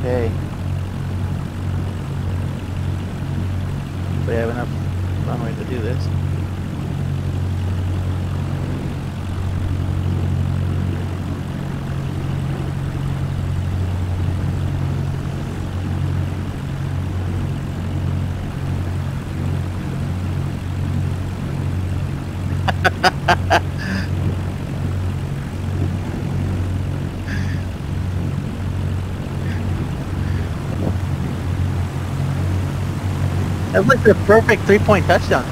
Okay. We have enough runway to do this. That's like the perfect 3-point touchdown.